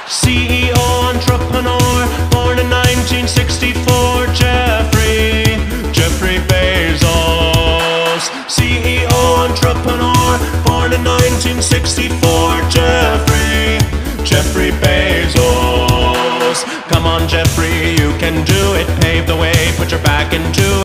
CEO, entrepreneur, born in 1964. Jeffrey Bezos. CEO, entrepreneur, born in 1964. Jeffrey Bezos. Come on, Jeffrey, you can do it. Pave the way, put your back into it.